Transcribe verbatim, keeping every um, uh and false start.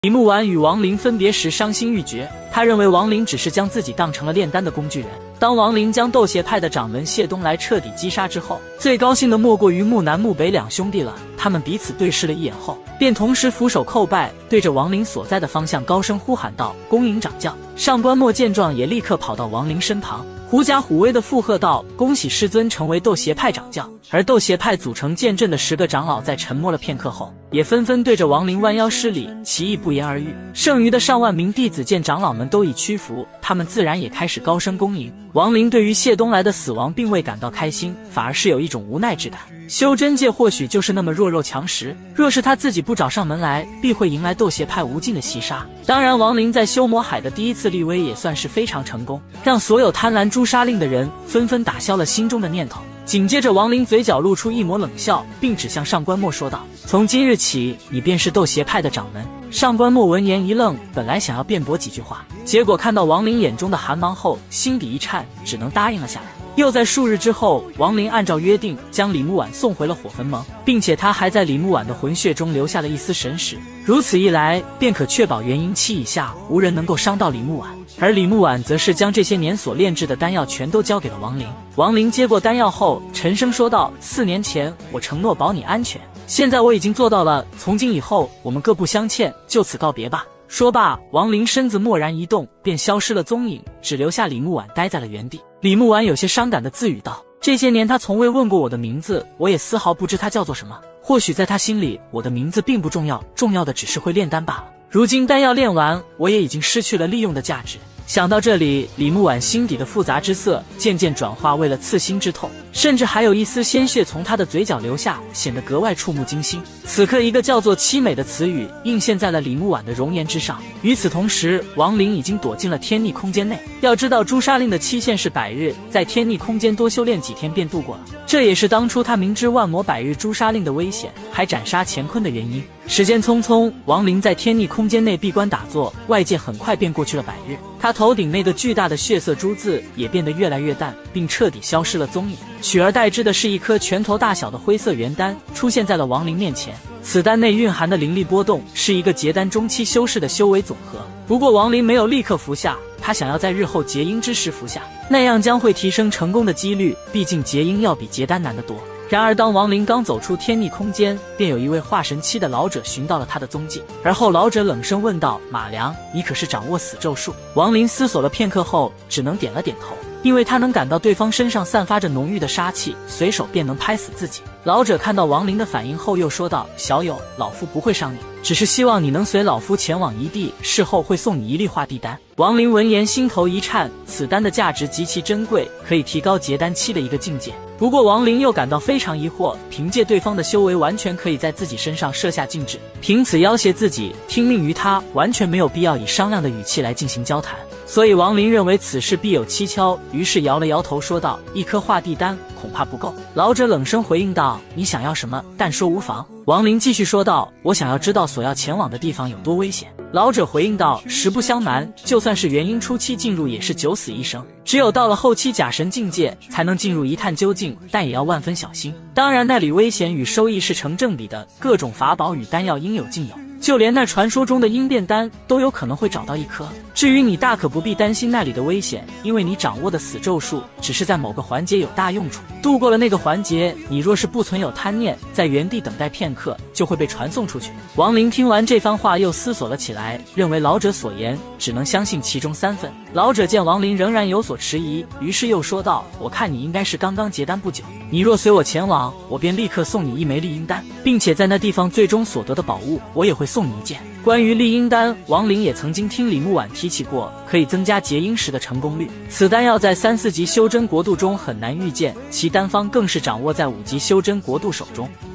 李牧晚与王林分别时伤心欲绝，他认为王林只是将自己当成了炼丹的工具人。当王林将斗邪派的掌门谢东来彻底击杀之后，最高兴的莫过于木南木北两兄弟了。他们彼此对视了一眼后，便同时俯首叩拜，对着王林所在的方向高声呼喊道：“恭迎掌教！”上官墨见状也立刻跑到王林身旁，狐假虎威地附和道：“恭喜师尊成为斗邪派掌教。”而斗邪派组成剑阵的十个长老在沉默了片刻后，也纷纷对着王林弯腰施礼，其意不言而喻。剩余的上万名弟子见长老们都已屈服，他们自然也开始高声恭迎。王林对于谢东来的死亡并未感到开心，反而是有一种无奈之感。修真界或许就是那么弱肉强食，若是他自己不找上门来，必会迎来斗邪派无尽的袭杀。当然，王林在修魔海的第一次立威也算是非常成功，让所有贪婪诛杀令的人纷纷打消了心中的念头。紧接着，王林嘴角露出一抹冷笑，并指向上官墨说道：“从今日起，你便是斗邪派的掌门。”上官墨闻言一愣，本来想要辩驳几句话，结果看到王林眼中的寒芒后，心底一颤，只能答应了下来。又在数日之后，王林按照约定将李木婉送回了火焚盟，并且他还在李木婉的魂血中留下了一丝神识，如此一来便可确保元婴期以下无人能够伤到李木婉。而李木婉则是将这些年所炼制的丹药全都交给了王林。王林接过丹药后沉声说道：“四年前我承诺保你安全，现在我已经做到了，从今以后我们各不相欠，就此告别吧。”说罢，王林身子蓦然一动，便消失了踪影，只留下李木婉待在了原地。李木婉有些伤感地自语道：“这些年他从未问过我的名字，我也丝毫不知他叫做什么。或许在他心里，我的名字并不重要，重要的只是会炼丹罢了。如今丹药炼完，我也已经失去了利用的价值。”想到这里，李木婉心底的复杂之色渐渐转化为了刺心之痛，甚至还有一丝鲜血从她的嘴角流下，显得格外触目惊心。此刻，一个叫做凄美的词语映现在了李木婉的容颜之上。与此同时，王林已经躲进了天逆空间内。要知道，诛杀令的期限是百日，在天逆空间多修炼几天便度过了。这也是当初他明知万魔百日诛杀令的危险，还斩杀乾坤的原因。时间匆匆，王林在天逆空间内闭关打坐，外界很快便过去了百日。他头顶那个巨大的血色珠子也变得越来越淡，并彻底消失了踪影，取而代之的是一颗拳头大小的灰色元丹出现在了王林面前。此丹内蕴含的灵力波动是一个结丹中期修士的修为总和，不过王林没有立刻服下，他想要在日后结婴之时服下，那样将会提升成功的几率，毕竟结婴要比结丹难得多。然而当王林刚走出天逆空间，便有一位化神期的老者寻到了他的踪迹，而后老者冷声问道：“马良，你可是掌握死咒术？”王林思索了片刻后只能点了点头，因为他能感到对方身上散发着浓郁的杀气，随手便能拍死自己。老者看到王林的反应后又说道：“小友，老夫不会伤你，只是希望你能随老夫前往一地，事后会送你一粒化地丹。”王林闻言心头一颤，此丹的价值极其珍贵，可以提高结丹期的一个境界。不过王林又感到非常疑惑，凭借对方的修为完全可以在自己身上设下禁制，凭此要挟自己听命于他，完全没有必要以商量的语气来进行交谈。所以王林认为此事必有蹊跷，于是摇了摇头说道：“一颗化地丹恐怕不够。”老者冷声回应道：“你想要什么，但说无妨。”王林继续说道：“我想要知道所要前往的地方有多危险。”老者回应道：“实不相瞒，就算是元婴初期进入也是九死一生，只有到了后期假神境界才能进入一探究竟，但也要万分小心。当然那里危险与收益是成正比的，各种法宝与丹药应有尽有，就连那传说中的阴变丹都有可能会找到一颗。至于你大可不必担心那里的危险，因为你掌握的死咒术只是在某个环节有大用处，度过了那个环节，你若是不存有贪念，在原地等待片刻就会被传送出去。”王林听完这番话又思索了起来，认为老者所言只能相信其中三分。老者见王林仍然有所迟疑，于是又说道：“我看你应该是刚刚结丹不久，你若随我前往，我便立刻送你一枚丽婴丹，并且在那地方最终所得的宝物我也会送你一件。”关于丽婴丹，王林也曾经听李木婉提起过，可以增加结婴时的成功率。此丹药在三四级修真国度中很难遇见，其丹方更是掌握在五级修真国度手中。